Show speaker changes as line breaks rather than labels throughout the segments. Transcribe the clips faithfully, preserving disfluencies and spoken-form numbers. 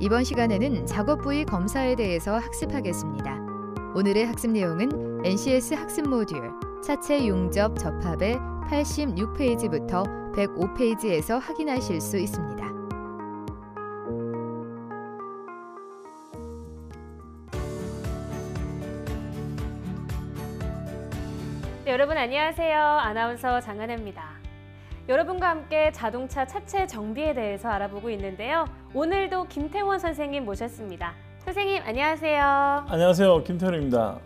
이번 시간에는 작업 부위 검사에 대해서 학습하겠습니다. 오늘의 학습 내용은 엔씨에스 학습 모듈 차체 용접 접합의 팔십육 페이지부터 백오 페이지에서 확인하실 수 있습니다.
네, 여러분 안녕하세요. 아나운서 장하나입니다. 여러분과 함께 자동차 차체 정비에 대해서 알아보고 있는데요. 오늘도 김태원 선생님 모셨습니다. 선생님 안녕하세요.
안녕하세요. 김태원입니다.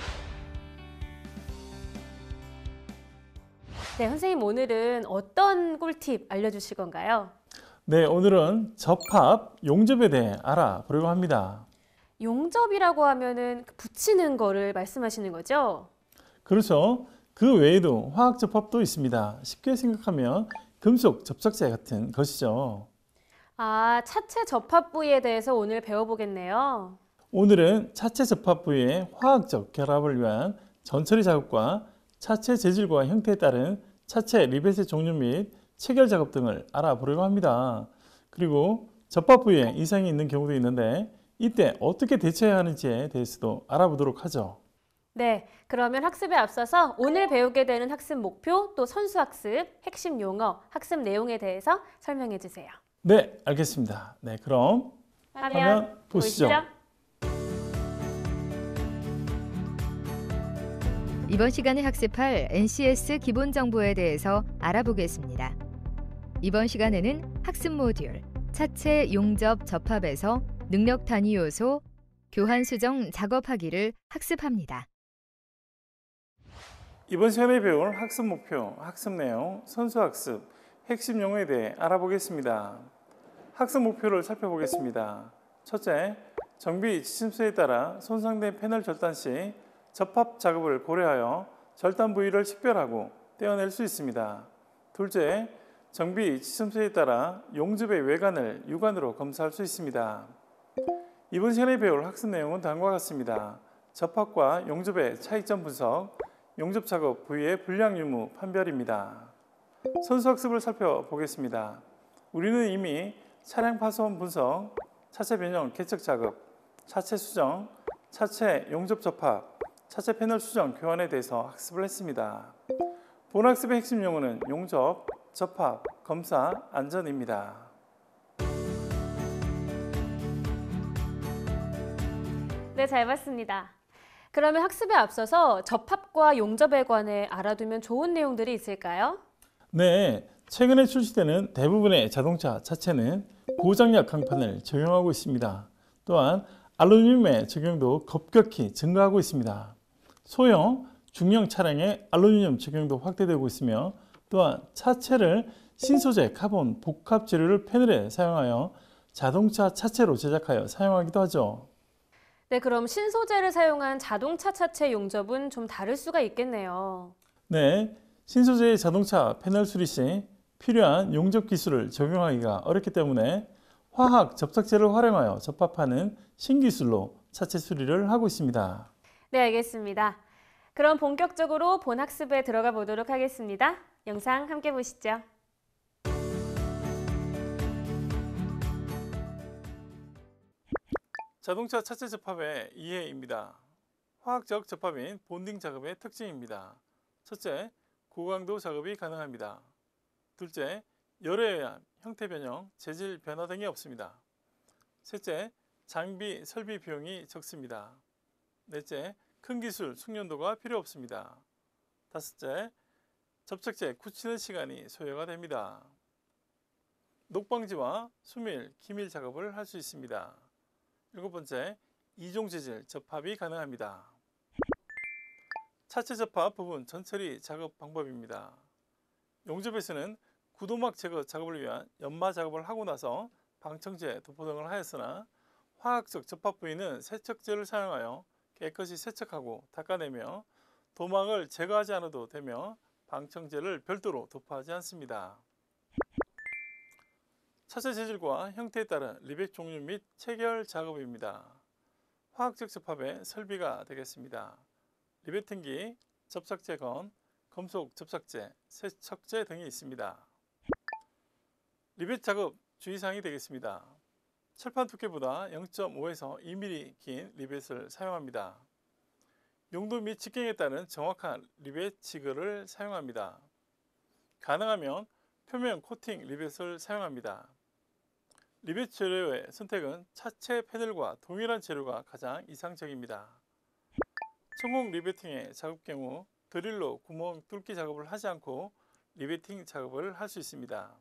네, 선생님 오늘은 어떤 꿀팁 알려주실 건가요?
네, 오늘은 접합, 용접에 대해 알아보려고 합니다.
용접이라고 하면은 붙이는 거를 말씀하시는 거죠?
그렇죠. 그 외에도 화학 접합도 있습니다. 쉽게 생각하면 금속 접착제 같은 것이죠.
아, 차체 접합 부위에 대해서 오늘 배워보겠네요.
오늘은 차체 접합 부위의 화학적 결합을 위한 전처리 작업과 차체 재질과 형태에 따른 차체 리벳의 종류 및 체결 작업 등을 알아보려고 합니다. 그리고 접합 부위에 이상이 있는 경우도 있는데 이때 어떻게 대처해야 하는지에 대해서도 알아보도록 하죠.
네, 그러면 학습에 앞서서 오늘 배우게 되는 학습 목표, 또 선수학습, 핵심 용어, 학습 내용에 대해서 설명해 주세요.
네, 알겠습니다. 네, 그럼
화면,
화면 보시죠.
보이시죠?
이번 시간에 학습할 엔씨에스 기본 정보에 대해서 알아보겠습니다. 이번 시간에는 학습 모듈 차체 용접 접합에서 능력 단위 요소 교환 수정 작업하기를 학습합니다.
이번 시간에 배울 학습 목표, 학습 내용, 선수학습, 핵심 용어에 대해 알아보겠습니다. 학습 목표를 살펴보겠습니다. 첫째, 정비 지침서에 따라 손상된 패널 절단 시 접합 작업을 고려하여 절단 부위를 식별하고 떼어낼 수 있습니다. 둘째, 정비 지침서에 따라 용접의 외관을 육안으로 검사할 수 있습니다. 이번 시간에 배울 학습 내용은 다음과 같습니다. 접합과 용접의 차이점 분석, 용접 작업 부위의 불량 유무 판별입니다. 선수학습을 살펴보겠습니다. 우리는 이미 차량 파손 분석, 차체 변형 개척 작업, 차체 수정, 차체 용접 접합, 차체 패널 수정 교환에 대해서 학습을 했습니다. 본 학습의 핵심 용어는 용접, 접합, 검사, 안전입니다.
네, 잘 봤습니다. 그러면 학습에 앞서서 접합과 용접에 관해 알아두면 좋은 내용들이 있을까요?
네, 최근에 출시되는 대부분의 자동차 차체는 고장력 강판을 적용하고 있습니다. 또한 알루미늄의 적용도 급격히 증가하고 있습니다. 소형, 중형 차량의 알루미늄 적용도 확대되고 있으며 또한 차체를 신소재 카본 복합 재료를 패널에 사용하여 자동차 차체로 제작하여 사용하기도 하죠.
네, 그럼 신소재를 사용한 자동차 차체 용접은 좀 다를 수가 있겠네요.
네, 신소재의 자동차 패널 수리 시 필요한 용접 기술을 적용하기가 어렵기 때문에 화학 접착제를 활용하여 접합하는 신기술로 차체 수리를 하고 있습니다.
네, 알겠습니다. 그럼 본격적으로 본 학습에 들어가 보도록 하겠습니다. 영상 함께 보시죠.
자동차 차체 접합의 이해입니다. 화학적 접합인 본딩 작업의 특징입니다. 첫째, 고강도 작업이 가능합니다. 둘째, 열에 의한 형태 변형, 재질 변화 등이 없습니다. 셋째, 장비, 설비 비용이 적습니다. 넷째, 큰 기술, 숙련도가 필요 없습니다. 다섯째, 접착제 굳히는 시간이 소요가 됩니다. 녹방지와 수밀, 기밀 작업을 할 수 있습니다. 일곱 번째, 이종 재질 접합이 가능합니다. 차체 접합 부분 전처리 작업 방법입니다. 용접에서는 구도막 제거 작업을 위한 연마 작업을 하고 나서 방청제, 도포 등을 하였으나 화학적 접합 부위는 세척제를 사용하여 깨끗이 세척하고 닦아내며 도막을 제거하지 않아도 되며 방청제를 별도로 도포하지 않습니다. 차체 재질과 형태에 따른 리벳 종류 및 체결 작업입니다. 화학적 접합의 설비가 되겠습니다. 리베팅기, 접착제건, 금속 접착제, 세척제 등이 있습니다. 리벳 작업 주의사항이 되겠습니다. 철판 두께보다 영 점 오에서 이 밀리미터 긴 리벳을 사용합니다. 용도 및 직경에 따른 정확한 리벳 지그를 사용합니다. 가능하면 표면 코팅 리벳을 사용합니다. 리벳 재료의 선택은 차체 패널과 동일한 재료가 가장 이상적입니다. 천공 리베팅의 작업 경우 드릴로 구멍 뚫기 작업을 하지 않고 리베팅 작업을 할 수 있습니다.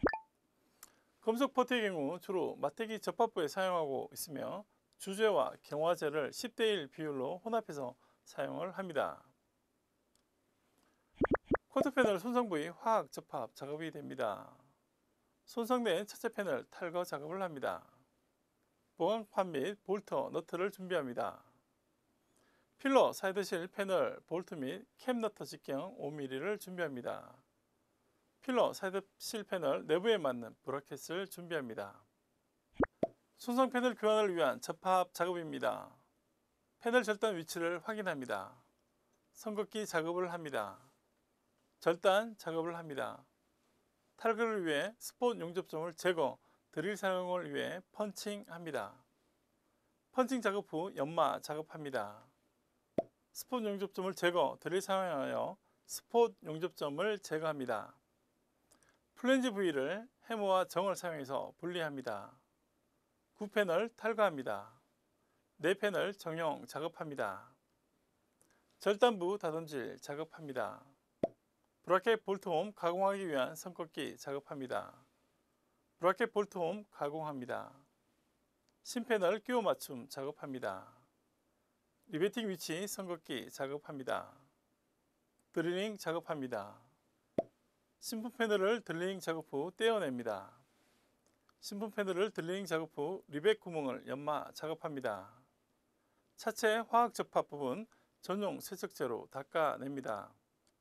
금속 퍼트의 경우 주로 맞대기 접합부에 사용하고 있으며 주재와 경화제를 십 대 일 비율로 혼합해서 사용을 합니다. 쿼터 패널 손상 부위 화학 접합 작업이 됩니다. 손상된 차체 패널 탈거 작업을 합니다. 보강판 및 볼터, 너트를 준비합니다. 필러 사이드실 패널 볼트 및 캡 너트 직경 오 밀리미터를 준비합니다. 필러 사이드실 패널 내부에 맞는 브라켓을 준비합니다. 손상 패널 교환을 위한 접합 작업입니다. 패널 절단 위치를 확인합니다. 선긋기 작업을 합니다. 절단 작업을 합니다. 탈거를 위해 스폿 용접점을 제거, 드릴 사용을 위해 펀칭합니다. 펀칭 작업 후 연마 작업합니다. 스폿 용접점을 제거, 드릴 사용하여 스폿 용접점을 제거합니다. 플랜지 부위를 해머와 정을 사용해서 분리합니다. 구 패널 탈거합니다. 네 패널 정형 작업합니다. 절단부 다듬질 작업합니다. 브라켓 볼트홈 가공하기 위한 선긋기 작업합니다. 브라켓 볼트홈 가공합니다. 신패널 끼워 맞춤 작업합니다. 리베팅 위치 선긋기 작업합니다. 드리링 작업합니다. 신품 패널을 드릴링 작업 후 떼어냅니다. 신품 패널을 드릴링 작업 후 리벳 구멍을 연마 작업합니다. 차체 화학 접합 부분 전용 세척제로 닦아냅니다.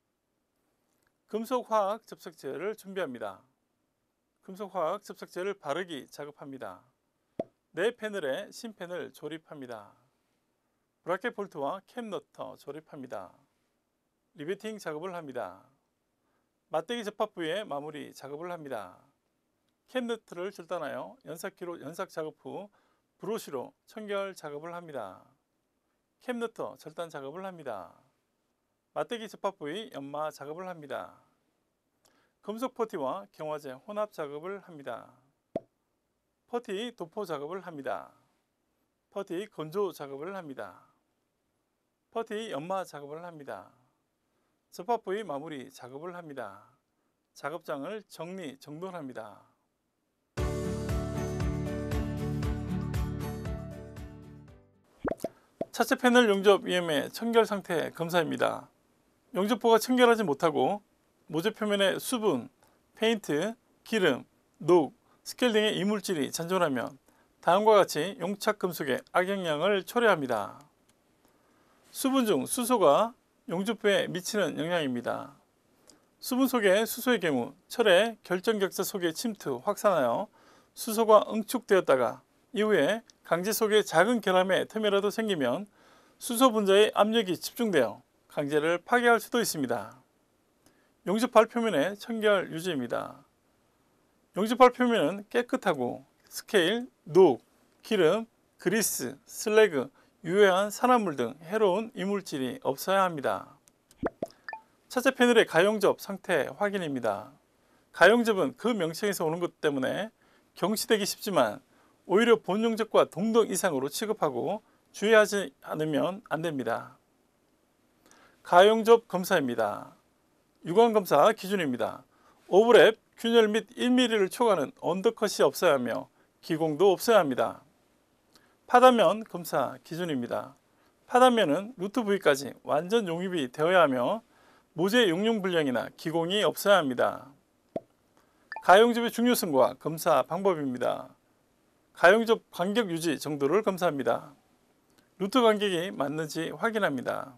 금속 화학 접착제를 준비합니다. 금속 화학 접착제를 바르기 작업합니다. 네 패널에 신패널 조립합니다. 브라켓 볼트와 캡 너터 조립합니다. 리베팅 작업을 합니다. 맞대기 접합 부위에 마무리 작업을 합니다. 캡 너트를 절단하여 연삭기로 연삭 작업 후 브러쉬로 청결 작업을 합니다. 캡 너트 절단 작업을 합니다. 맞대기 접합 부위 연마 작업을 합니다. 금속 퍼티와 경화제 혼합 작업을 합니다. 퍼티 도포 작업을 합니다. 퍼티 건조 작업을 합니다. 퍼티 연마 작업을 합니다. 접합 부위 마무리 작업을 합니다. 작업장을 정리 정돈합니다. 차체 패널 용접 위험의 청결 상태 검사입니다. 용접부가 청결하지 못하고 모재 표면에 수분, 페인트, 기름, 녹, 스켈 등의 이물질이 잔존하면 다음과 같이 용착 금속에 악영향을 초래합니다. 수분 중 수소가 용접부에 미치는 영향입니다. 수분 속의 수소의 경우 철의 결정격자 속에 침투, 확산하여 수소가 응축되었다가 이후에 강제 속에 작은 결함의 틈이라도 생기면 수소 분자의 압력이 집중되어 강제를 파괴할 수도 있습니다. 용접발 표면의 청결 유지입니다. 용접발 표면은 깨끗하고 스케일, 녹, 기름, 그리스, 슬래그, 유해한 산화물 등 해로운 이물질이 없어야 합니다. 차체 패널의 가용접 상태 확인입니다. 가용접은 그 명칭에서 오는 것 때문에 경시되기 쉽지만 오히려 본용접과 동등 이상으로 취급하고 주의하지 않으면 안 됩니다. 가용접 검사입니다. 유관검사 기준입니다. 오버랩, 균열 및 일 밀리미터를 초과하는 언더컷이 없어야 하며 기공도 없어야 합니다. 파단면 검사 기준입니다. 파단면은 루트 부위까지 완전 용입이 되어야 하며 모재 용융 불량이나 기공이 없어야 합니다. 가용접의 중요성과 검사 방법입니다. 가용접 간격 유지 정도를 검사합니다. 루트 간격이 맞는지 확인합니다.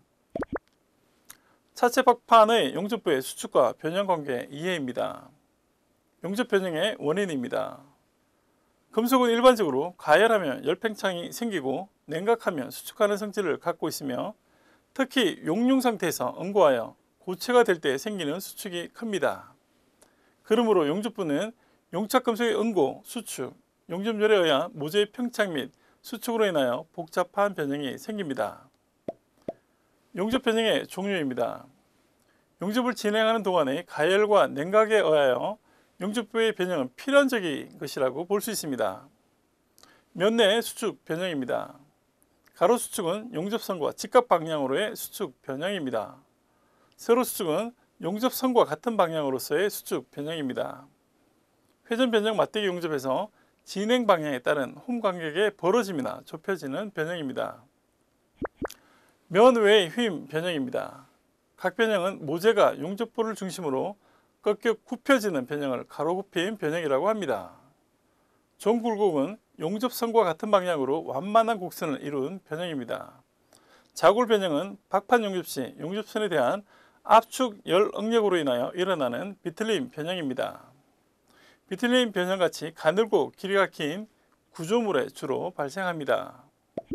차체 박판의 용접부의 수축과 변형 관계 이해입니다. 용접 변형의 원인입니다. 금속은 일반적으로 가열하면 열팽창이 생기고 냉각하면 수축하는 성질을 갖고 있으며 특히 용융 상태에서 응고하여 고체가 될 때 생기는 수축이 큽니다. 그러므로 용접부는 용착 금속의 응고, 수축, 용접열에 의한 모재의 평착 및 수축으로 인하여 복잡한 변형이 생깁니다. 용접 변형의 종류입니다. 용접을 진행하는 동안의 가열과 냉각에 의하여 용접부의 변형은 필연적인 것이라고 볼 수 있습니다. 면내 수축 변형입니다. 가로 수축은 용접선과 직각 방향으로의 수축 변형입니다. 세로 수축은 용접선과 같은 방향으로서의 수축 변형입니다. 회전 변형 맞대기 용접에서 진행 방향에 따른 홈 간격의 벌어짐이나 좁혀지는 변형입니다. 면 외의 휨 변형입니다. 각 변형은 모재가 용접부를 중심으로 꺾여 굽혀지는 변형을 가로 굽힘 변형이라고 합니다. 종굴곡은 용접선과 같은 방향으로 완만한 곡선을 이룬 변형입니다. 자굴 변형은 박판 용접 시 용접선에 대한 압축 열 응력으로 인하여 일어나는 비틀림 변형입니다. 비틀림 변형같이 가늘고 길이가 긴 구조물에 주로 발생합니다.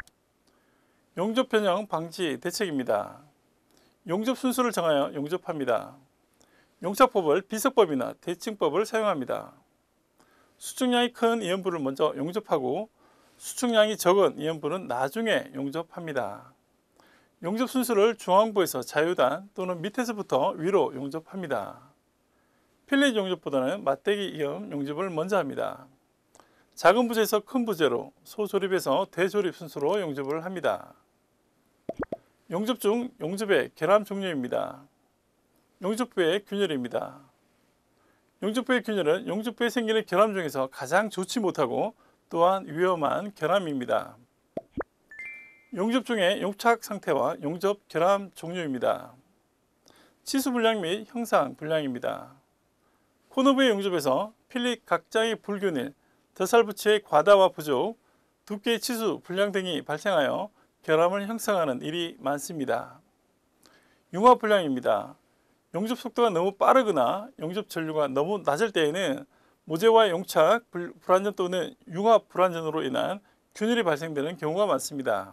용접 변형 방지 대책입니다. 용접 순서를 정하여 용접합니다. 용착법을 비석법이나 대칭법을 사용합니다. 수축량이 큰 이연부를 먼저 용접하고 수축량이 적은 이연부는 나중에 용접합니다. 용접 순서를 중앙부에서 자유단 또는 밑에서부터 위로 용접합니다. 필렛 용접보다는 맞대기 이염 용접을 먼저 합니다. 작은 부재에서 큰 부재로, 소조립에서 대조립 순서로 용접을 합니다. 용접 중 용접의 결함 종류입니다. 용접부의 균열입니다. 용접부의 균열은 용접부에 생기는 결함 중에서 가장 좋지 못하고 또한 위험한 결함입니다. 용접 중의 용착 상태와 용접 결함 종류입니다. 치수 불량 및 형상 불량입니다. 코너부의 용접에서 필립 각장의 불균일, 더살부치의 과다와 부족, 두께의 치수 불량 등이 발생하여 결함을 형성하는 일이 많습니다. 융합 불량입니다. 용접 속도가 너무 빠르거나 용접 전류가 너무 낮을 때에는 모재와 용착 불안전 또는 융합 불안전으로 인한 균열이 발생되는 경우가 많습니다.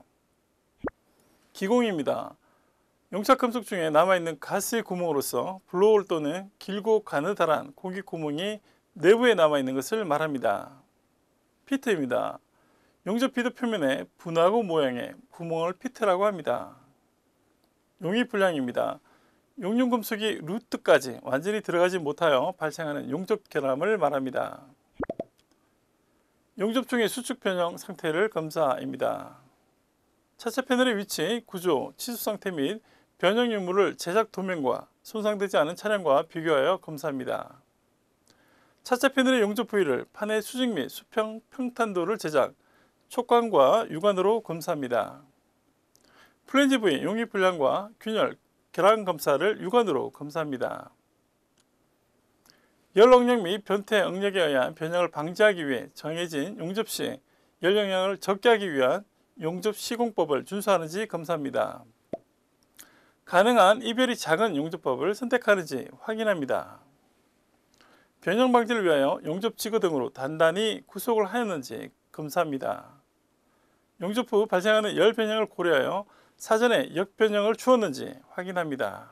기공입니다. 용착 금속 중에 남아있는 가스의 구멍으로서 블로홀 또는 길고 가느다란 공기 구멍이 내부에 남아있는 것을 말합니다. 피트입니다. 용접 피드 표면에 분화구 모양의 구멍을 피트라고 합니다. 용입 불량입니다. 용융 금속이 루트까지 완전히 들어가지 못하여 발생하는 용접 결함을 말합니다. 용접 중의 수축 변형 상태를 검사입니다. 차체 패널의 위치, 구조, 치수 상태 및 변형 유무를 제작 도면과 손상되지 않은 차량과 비교하여 검사합니다. 차체 패널의 용접 부위를 판의 수직 및 수평 평탄도를 제작, 촉감과 육안으로 검사합니다. 플랜지 부위 용입 불량과 균열, 결함 검사를 육안으로 검사합니다. 열 응력 및 변태 응력에 의한 변형을 방지하기 위해 정해진 용접 시 열 영향을 적게 하기 위한 용접 시공법을 준수하는지 검사합니다. 가능한 이별이 작은 용접법을 선택하는지 확인합니다. 변형 방지를 위하여 용접 지거 등으로 단단히 구속을 하였는지 검사합니다. 용접 후 발생하는 열 변형을 고려하여 사전에 역변형을 주었는지 확인합니다.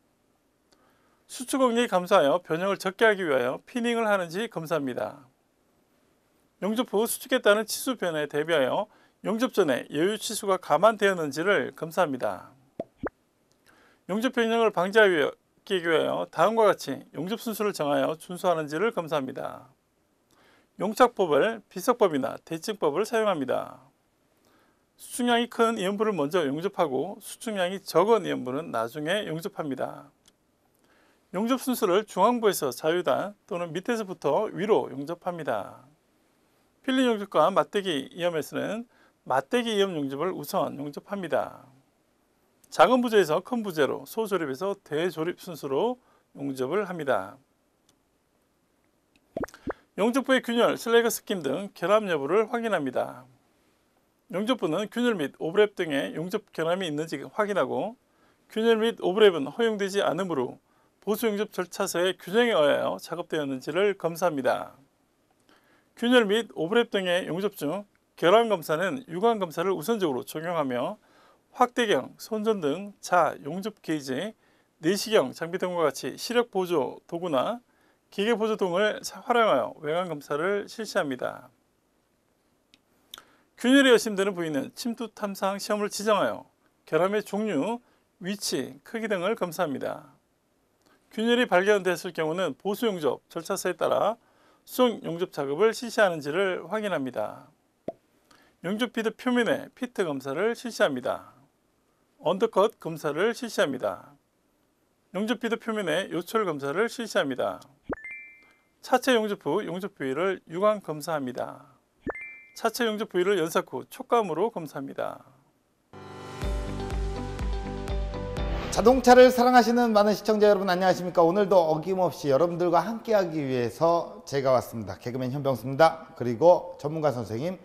수축 응력이 감소하여 변형을 적게 하기 위하여 피닝을 하는지 검사합니다. 용접 후 수축에 따른 치수 변화에 대비하여 용접 전에 여유 치수가 감안되었는지를 검사합니다. 용접 변형을 방지하기 위하여 다음과 같이 용접 순서를 정하여 준수하는지를 검사합니다. 용착법을 비석법이나 대칭법을 사용합니다. 수축량이 큰 이연부를 먼저 용접하고 수축량이 적은 이연부는 나중에 용접합니다. 용접 순서를 중앙부에서 자유단 또는 밑에서부터 위로 용접합니다. 필름 용접과 맞대기 이염에서는 맞대기 이염 용접을 우선 용접합니다. 작은 부재에서 큰 부재로, 소조립에서 대조립 순서로 용접을 합니다. 용접부의 균열, 슬래그 스킴 등 결함 여부를 확인합니다. 용접부는 균열 및 오버랩 등의 용접 결함이 있는지 확인하고 균열 및 오버랩은 허용되지 않으므로 보수 용접 절차서의 규정에 의하여 작업되었는지를 검사합니다. 균열 및 오버랩 등의 용접 중 결함 검사는 육안 검사를 우선적으로 적용하며 확대경, 손전 등 자, 용접 게이지, 내시경 장비 등과 같이 시력 보조 도구나 기계 보조 등을 활용하여 외관 검사를 실시합니다. 균열이 의심되는 부위는 침투 탐사항 시험을 지정하여 결함의 종류, 위치, 크기 등을 검사합니다. 균열이 발견됐을 경우는 보수 용접 절차서에 따라 수정 용접 작업을 실시하는지를 확인합니다. 용접 비드 표면의 피트 검사를 실시합니다. 언더컷 검사를 실시합니다. 용접 비드 표면의 요철 검사를 실시합니다. 차체 용접 후 용접 부위를 유광 검사합니다. 차체 용접 부위를 연삭 후 촉감으로 검사합니다.
자동차를 사랑하시는 많은 시청자 여러분 안녕하십니까? 오늘도 어김없이 여러분들과 함께하기 위해서 제가 왔습니다. 개그맨 현병수입니다. 그리고 전문가 선생님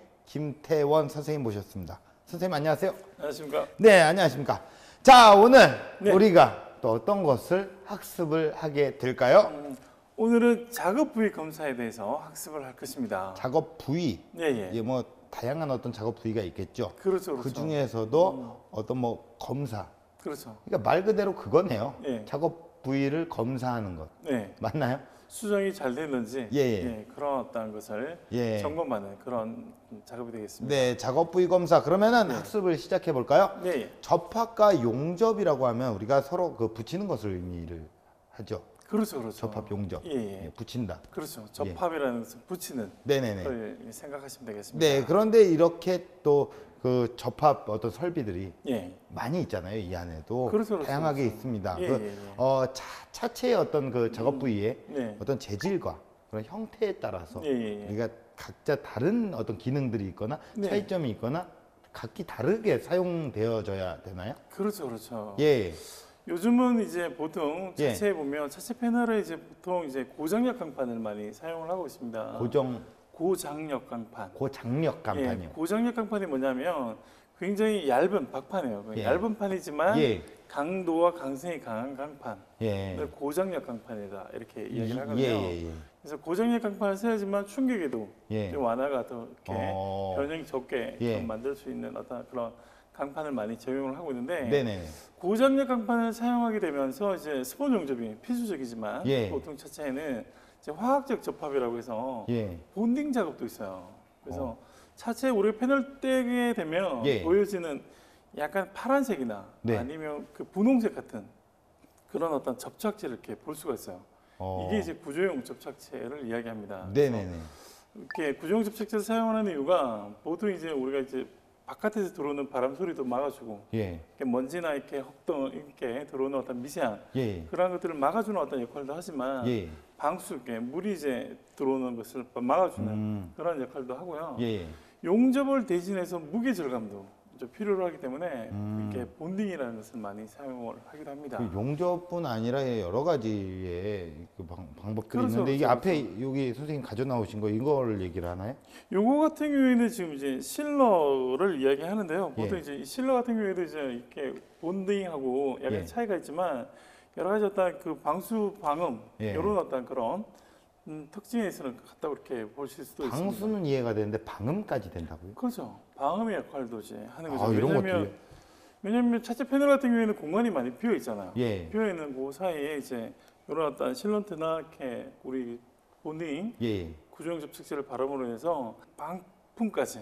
김태원 선생님 모셨습니다. 선생님 안녕하세요.
안녕하십니까?
네, 안녕하십니까? 자, 오늘
네.
우리가 또 어떤 것을 학습을 하게 될까요?
음, 오늘은 작업 부위 검사에 대해서 학습을 할 것입니다.
작업 부위.
예, 예.
이게 뭐 다양한 어떤 작업 부위가 있겠죠.
그렇죠, 그렇죠.
그 중에서도
음.
어떤 뭐 검사.
그렇죠.
그러니까 말 그대로 그거네요.
예.
작업 부위를 검사하는 것.
네.
맞나요?
수정이 잘 됐는지
예, 예.
예, 그런 어떤 것을
예.
점검하는 그런 작업이 되겠습니다.
네, 작업 부위 검사. 그러면은
네.
학습을 시작해 볼까요?
네, 예.
접합과 용접이라고 하면 우리가 서로 그 붙이는 것을 의미를 하죠.
그렇죠, 그렇죠.
접합, 용접.
예, 예.
예, 붙인다.
그렇죠. 접합이라는 것은 붙이는
네네네.
걸 생각하시면 되겠습니다.
네, 그런데 이렇게 또 그 접합 어떤 설비들이
예.
많이 있잖아요. 이 안에도
그렇죠, 그렇죠,
다양하게
그렇죠.
있습니다.
예,
그
예, 예.
어, 차, 차체의 어떤 그 작업 부위에
네.
어떤 재질과 그런 형태에 따라서
예, 예, 예.
우리가 각자 다른 어떤 기능들이 있거나
네.
차이점이 있거나 각기 다르게 사용되어져야 되나요?
그렇죠, 그렇죠.
예.
요즘은 이제 보통
예.
차체에 보면 차체 패널에 이제 보통 이제 고장력 강판을 많이 사용을 하고 있습니다.
고정
고장력 강판.
고장력 간판이요.
예, 고장력 강판이 뭐냐면 굉장히 얇은 박판이에요.
예.
얇은 판이지만
예.
강도와 강성이 강한 강판.
예.
그걸 고장력 강판이다 이렇게
예,
이야기를 하거든요.
예, 예.
그래서 고장력 강판을 써야지만 충격에도
예.
좀 완화가 더 이렇게
어.
변형이 적게
예.
좀 만들 수 있는 어떤 그런 강판을 많이 적용을 하고 있는데
네네.
고장력 강판을 사용하게 되면서 이제 스폰 용접이 필수적이지만
예.
보통 차체에는 이제 화학적 접합이라고 해서
예.
본딩 작업도 있어요. 그래서
어.
차체 우리 패널 떼게 되면
예.
보여지는 약간 파란색이나
네.
아니면 그 분홍색 같은 그런 어떤 접착제를 이렇게 볼 수가 있어요.
어.
이게 이제 구조용 접착제를 이야기합니다.
네네네.
이렇게 구조용 접착제를 사용하는 이유가 보통 이제 우리가 이제 바깥에서 들어오는 바람 소리도 막아주고
예.
이렇게 먼지나 이렇게 흙등 이렇게 들어오는 어떤 미세한
예.
그런 것들을 막아주는 어떤 역할도 하지만
예.
방수 이렇게 물이 이제 들어오는 것을 막아주는
음.
그런 역할도 하고요.
예.
용접을 대신해서 무게 절감도 좀 필요로 하기 때문에
음.
이렇게 본딩이라는 것을 많이 사용을 하기도 합니다.
그 용접뿐 아니라 여러 가지의 그 방, 방법들이
그렇죠,
있는데 이게
그렇죠,
앞에 여기 선생님 가져 나오신 거 이거를 얘기를 하나요?
요거 같은 경우에는 지금 이제 실러를 이야기하는데요. 보통
예.
이제 이 실러 같은 경우에도 이제 이렇게 본딩하고 약간
예.
차이가 있지만 여러 가지 어떤 그 방수 방음
예.
이런 어떤 그런 음, 특징에 있어서 같다고 이렇게 보실 수도 있습니다.
방수는 이해가 되는데 방음까지 된다고요?
그렇죠. 방음의 역할도 이제 하는 거죠.
아, 이런
왜냐면
것들이.
왜냐면 차체 패널 같은 경우에는 공간이 많이 비어 있잖아요.
예.
비어 있는 그 사이에 이제 이런 어떤 실런트나 이렇게 우리 본딩
예.
구조용 접착제를 바람으로 해서 방풍까지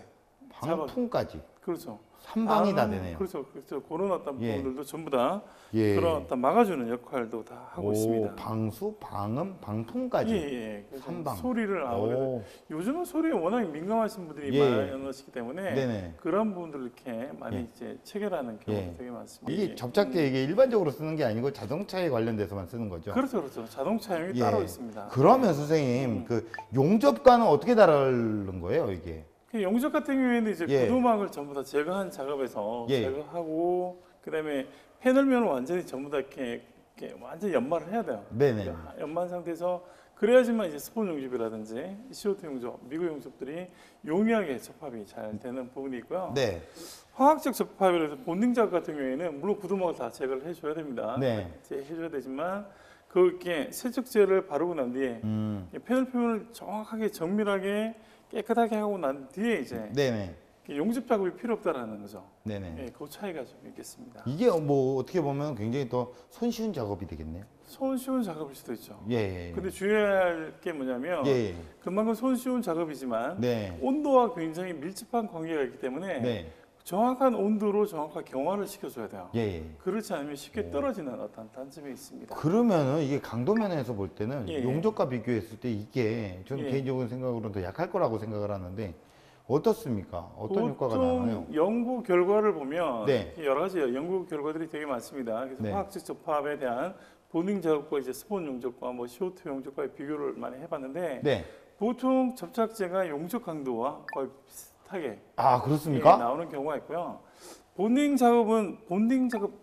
방풍까지.
그렇죠.
삼방이 다
방음,
되네요.
그렇죠. 그렇죠. 그런 어떤
예.
부분들도 전부 다
예.
그런 어떤 막아주는 역할도 다 하고
오,
있습니다.
방수, 방음,
예,
방풍까지.
예. 그래서
삼방.
소리를 아무래도
오.
요즘은 소리에 워낙 민감하신 분들이
예.
많으시기 때문에
네네.
그런 부분들을 이렇게 많이
예.
이제 체결하는 경우가
예.
되게 많습니다.
이게
예.
접착제
음.
이게 일반적으로 쓰는 게 아니고 자동차에 관련돼서만 쓰는 거죠.
그렇죠, 그렇죠. 자동차용이
예.
따로 있습니다.
그러면 선생님
음.
그 용접과는 어떻게 다른 거예요, 이게?
그 용접 같은 경우에는 이제
예.
구두막을 전부 다 제거한 작업에서
예.
제거하고 그다음에 패널면을 완전히 전부 다 이렇게, 이렇게 완전 히 연마를 해야 돼요.
네네.
연마한 상태에서 그래야지만 이제 스폰 용접이라든지 씨오투 용접, 미구 용접들이 용이하게 접합이 잘 되는 부분이 있고요.
네.
화학적 접합이라서 본딩 작업 같은 경우에는 물론 구두막을 다 제거를 해줘야 됩니다.
네.
이제 해줘야 되지만 그렇게 세척제를 바르고 난 뒤에
음.
패널 표면을 정확하게 정밀하게 깨끗하게 하고 난 뒤에 이제
네네.
용접 작업이 필요 없다라는 거죠.
네네.
예, 그 차이가 좀 있겠습니다.
이게 뭐 어떻게 보면 굉장히 더 손쉬운 작업이 되겠네요.
손쉬운 작업일 수도 있죠.
예. 예.
근데 주의할 게 뭐냐면
예. 예.
그만큼 손쉬운 작업이지만
네.
온도와 굉장히 밀접한 관계가 있기 때문에
네.
정확한 온도로 정확한 경화를 시켜줘야 돼요.
예. 예.
그렇지 않으면 쉽게 떨어지는 어떤 단점이 있습니다.
그러면은 이게 강도 면에서 볼 때는
예.
용접과 비교했을 때 이게 저는
예.
개인적인 생각으로는 더 약할 거라고 생각을 하는데 어떻습니까? 어떤 효과가 나나요?
보통 연구 결과를 보면
네.
여러 가지 연구 결과들이 되게 많습니다. 그래서
네.
화학적 접합에 대한 보닝 작업과 이제 스폰 용접과 뭐 씨오투 용접과의 비교를 많이 해봤는데
네. 보통
보통 접착제가 용접 강도와 거의 비슷하게
아
예,
그렇습니까?
나오는 경우가 있고요. 본딩 작업은 본딩 작업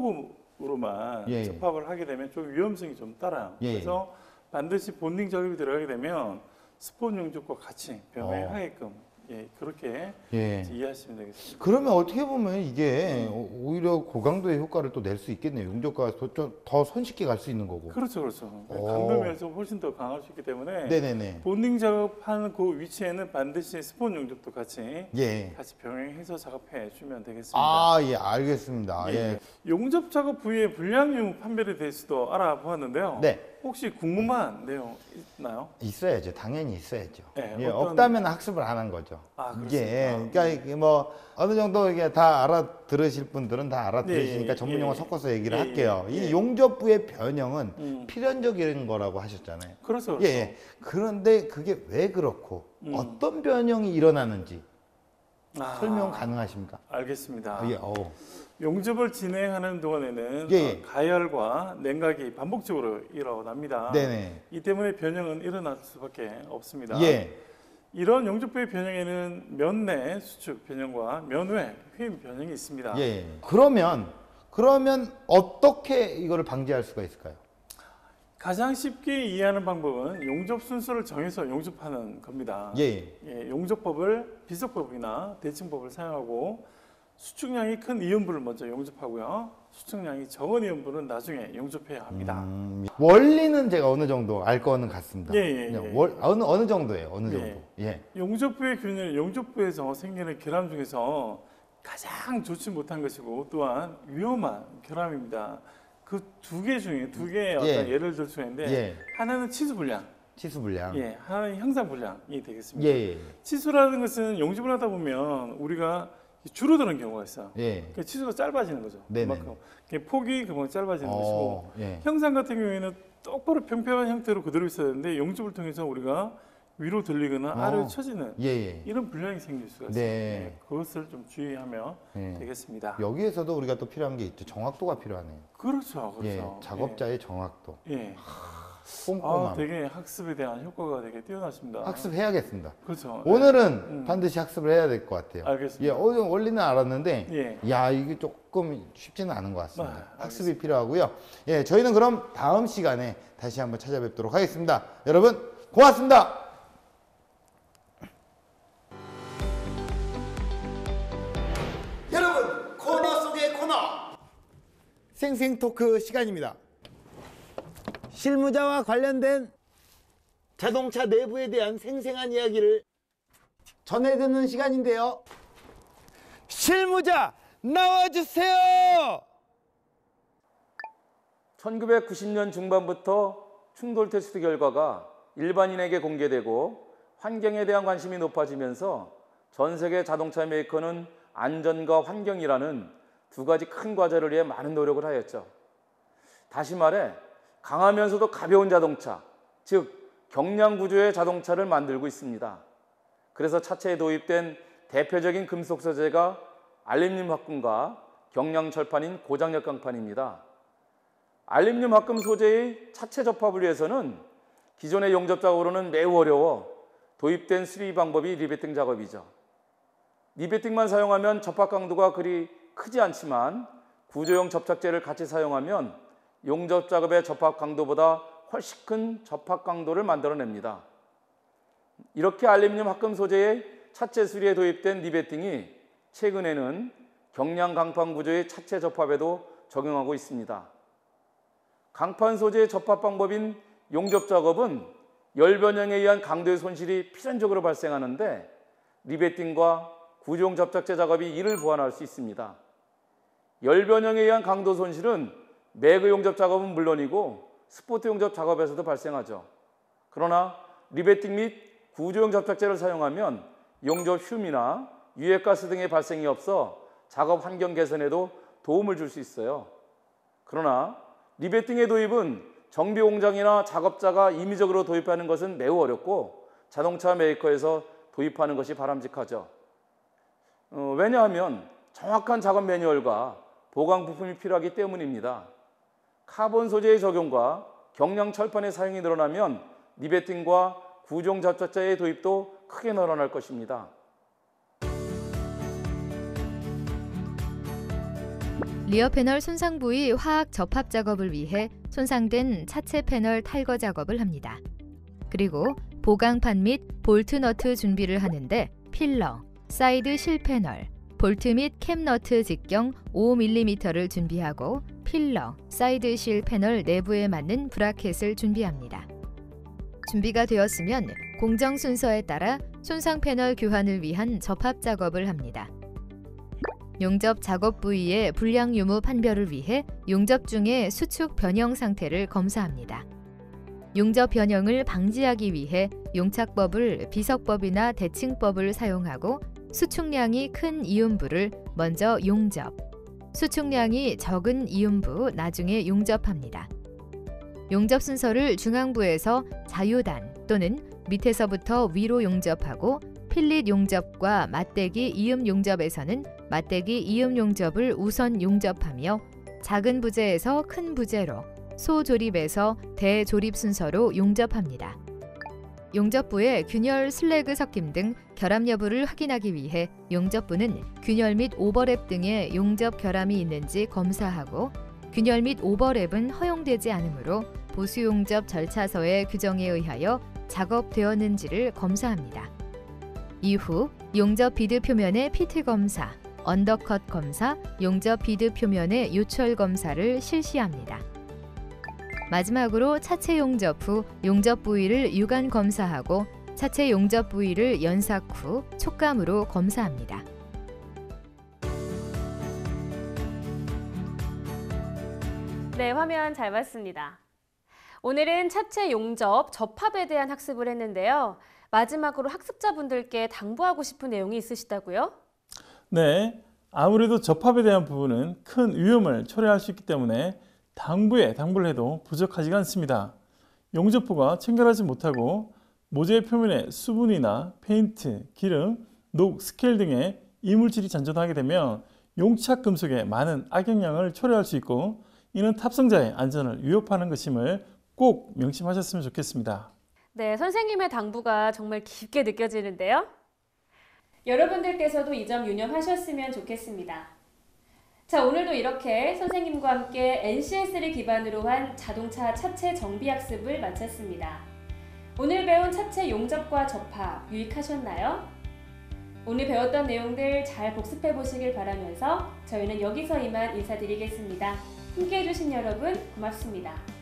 단독으로만
예, 예.
접합을 하게 되면 좀 위험성이 좀 따라요.
예, 예.
그래서 반드시 본딩 작업이 들어가게 되면 스폰 용접과 같이 병행하게끔 예, 그렇게
예.
이제 이해하시면 되겠습니다.
그러면 어떻게 보면 이게 오히려 고강도의 효과를 또 낼 수 있겠네요. 용접과 더, 더 손쉽게 갈 수 있는 거고.
그렇죠, 그렇죠.
오.
강도면에서 훨씬 더 강할 수 있기 때문에
네네네.
본딩 작업하는 그 위치에는 반드시 스폰 용접도 같이
예.
같이 병행해서 작업해 주면 되겠습니다.
아, 예, 알겠습니다. 예.
예. 용접 작업 부위의 불량유 판별에 대해서도 알아보았는데요.
네.
혹시 궁금한 내용 있나요?
있어야죠. 당연히 있어야죠.
네,
예,
어떤-
없다면 학습을 안 한 거죠.
아,
이게
그렇습니까?
그러니까 이게 뭐 어느 정도 이게 다 알아들으실 분들은 다 알아들으시니까
예, 예,
전문
예,
용어
예.
섞어서 얘기를
예,
할게요.
예,
이
예.
용접부의 변형은
음.
필연적인 거라고 하셨잖아요.
그렇죠.
예, 예. 그런데 그게 왜 그렇고
음.
어떤 변형이 일어나는지
아,
설명 가능하십니까?
알겠습니다.
아, 예, 어.
용접을 진행하는 동안에는
예, 예.
어, 가열과 냉각이 반복적으로 일어납니다.
네네.
이 때문에 변형은 일어날 수밖에 없습니다.
예.
이런 용접부의 변형에는 면 내 수축 변형과 면 외 휘임 변형이 있습니다.
예. 그러면 그러면 어떻게 이거를 방지할 수가 있을까요?
가장 쉽게 이해하는 방법은 용접 순서를 정해서 용접하는 겁니다.
예.
예, 용접법을 비석법이나 대칭법을 사용하고 수축량이 큰 이온부를 먼저 용접하고요. 수축량이 적은 이온부는 나중에 용접해야 합니다.
음, 원리는 제가 어느 정도 알 거는 같습니다.
예, 예,
그냥
예.
월, 어느 어느 정도예요? 어느
예.
정도? 예.
용접부의 균일은 용접부에서 생기는 결함 중에서 가장 좋지 못한 것이고 또한 위험한 결함입니다. 그 두 개 중에 두 개의 어떤
예.
예를 들 수 있는데
예.
하나는 치수 불량,
치수 불량.
예, 하나는 형상 불량이 되겠습니다.
예. 예.
치수라는 것은 용접을 하다 보면 우리가 줄어드는 경우가 있어요.
예.
그 치수가 짧아지는 거죠.
네네.
그만큼 그 폭이 그만큼 짧아지는 것이고
어, 예.
형상 같은 경우에는 똑바로 평평한 형태로 그대로 있어야 되는데 용접을 통해서 우리가 위로 들리거나
어.
아래로 처지는
예, 예.
이런 불량이 생길 수가 있어요.
네.
네, 그것을 좀 주의하면
예.
되겠습니다.
여기에서도 우리가 또 필요한 게 있죠. 정확도가 필요하네요.
그렇죠,
예.
그렇죠.
작업자의 정확도.
예. 예.
꼼꼼함.
아, 되게 학습에 대한 효과가 되게 뛰어나십니다.
학습해야겠습니다.
그렇죠.
오늘은
음.
반드시 학습을 해야 될 것 같아요.
알겠습니다.
예, 어, 원리는 알았는데
예.
야 이게 조금 쉽지는 않은 것 같습니다.
아,
학습이 필요하고요. 예, 저희는 그럼 다음 시간에 다시 한번 찾아뵙도록 하겠습니다. 여러분 고맙습니다. 여러분 코너 속의 코너 생생 토크 시간입니다. 실무자와 관련된 자동차 내부에 대한 생생한 이야기를 전해드리는 시간인데요. 실무자 나와주세요.
천구백구십 년 중반부터 충돌 테스트 결과가 일반인에게 공개되고 환경에 대한 관심이 높아지면서 전 세계 자동차 메이커는 안전과 환경이라는 두 가지 큰 과제를 위해 많은 노력을 하였죠. 다시 말해 강하면서도 가벼운 자동차, 즉 경량 구조의 자동차를 만들고 있습니다. 그래서 차체에 도입된 대표적인 금속 소재가 알루미늄 합금과 경량 철판인 고장력 강판입니다. 알루미늄 합금 소재의 차체 접합을 위해서는 기존의 용접 작업으로는 매우 어려워 도입된 수리 방법이 리베팅 작업이죠. 리베팅만 사용하면 접합 강도가 그리 크지 않지만 구조용 접착제를 같이 사용하면 용접 작업의 접합 강도보다 훨씬 큰 접합 강도를 만들어냅니다. 이렇게 알루미늄 합금 소재의 차체 수리에 도입된 리베팅이 최근에는 경량 강판 구조의 차체 접합에도 적용하고 있습니다. 강판 소재의 접합 방법인 용접 작업은 열 변형에 의한 강도의 손실이 필연적으로 발생하는데 리베팅과 구조용 접착제 작업이 이를 보완할 수 있습니다. 열 변형에 의한 강도 손실은 매그 용접 작업은 물론이고 스포트 용접 작업에서도 발생하죠. 그러나 리베팅 및 구조용 접착제를 사용하면 용접 흉이나 유해가스 등의 발생이 없어 작업 환경 개선에도 도움을 줄 수 있어요. 그러나 리베팅의 도입은 정비 공장이나 작업자가 임의적으로 도입하는 것은 매우 어렵고 자동차 메이커에서 도입하는 것이 바람직하죠. 어, 왜냐하면 정확한 작업 매뉴얼과 보강 부품이 필요하기 때문입니다. 카본 소재의 적용과 경량 철판의 사용이 늘어나면 리베팅과 구조용 접착제의 도입도 크게 늘어날 것입니다.
리어 패널 손상 부위 화학 접합 작업을 위해 손상된 차체 패널 탈거 작업을 합니다. 그리고 보강판 및 볼트 너트 준비를 하는데 필러, 사이드 실 패널, 볼트 및 캡 너트 직경 오 밀리미터를 준비하고 필러, 사이드 실 패널 내부에 맞는 브라켓을 준비합니다. 준비가 되었으면 공정 순서에 따라 손상 패널 교환을 위한 접합 작업을 합니다. 용접 작업 부위의 불량 유무 판별을 위해 용접 중의 수축 변형 상태를 검사합니다. 용접 변형을 방지하기 위해 용착법을 비석법이나 대칭법을 사용하고 수축량이 큰 이음부를 먼저 용접, 수축량이 적은 이음부 나중에 용접합니다. 용접 순서를 중앙부에서 자유단 또는 밑에서부터 위로 용접하고 필릿 용접과 맞대기 이음 용접에서는 맞대기 이음 용접을 우선 용접하며 작은 부재에서 큰 부재로 소조립에서 대조립 순서로 용접합니다. 용접부에 균열 슬래그 섞임 등 결합 여부를 확인하기 위해 용접부는 균열 및 오버랩 등의 용접 결함이 있는지 검사하고 균열 및 오버랩은 허용되지 않으므로 보수 용접 절차서의 규정에 의하여 작업되었는지를 검사합니다. 이후 용접 비드 표면의 피트 검사, 언더컷 검사, 용접 비드 표면의 요철 검사를 실시합니다. 마지막으로 차체 용접 후 용접 부위를 육안 검사하고 차체 용접 부위를 연삭 후 촉감으로 검사합니다.
네, 화면 잘 봤습니다. 오늘은 차체 용접, 접합에 대한 학습을 했는데요. 마지막으로 학습자분들께 당부하고 싶은 내용이 있으시다고요?
네, 아무래도 접합에 대한 부분은 큰 위험을 초래할 수 있기 때문에 당부에 당부를 해도 부족하지가 않습니다. 용접부가 청결하지 못하고 모재 표면에 수분이나 페인트, 기름, 녹, 스케일 등의 이물질이 잔존하게 되면 용착 금속에 많은 악영향을 초래할 수 있고 이는 탑승자의 안전을 위협하는 것임을 꼭 명심하셨으면 좋겠습니다.
네, 선생님의 당부가 정말 깊게 느껴지는데요. 여러분들께서도 이 점 유념하셨으면 좋겠습니다. 자, 오늘도 이렇게 선생님과 함께 엔씨에스를 기반으로 한 자동차 차체 정비 학습을 마쳤습니다. 오늘 배운 차체 용접과 접합 유익하셨나요? 오늘 배웠던 내용들 잘 복습해 보시길 바라면서 저희는 여기서 이만 인사드리겠습니다. 함께 해주신 여러분 고맙습니다.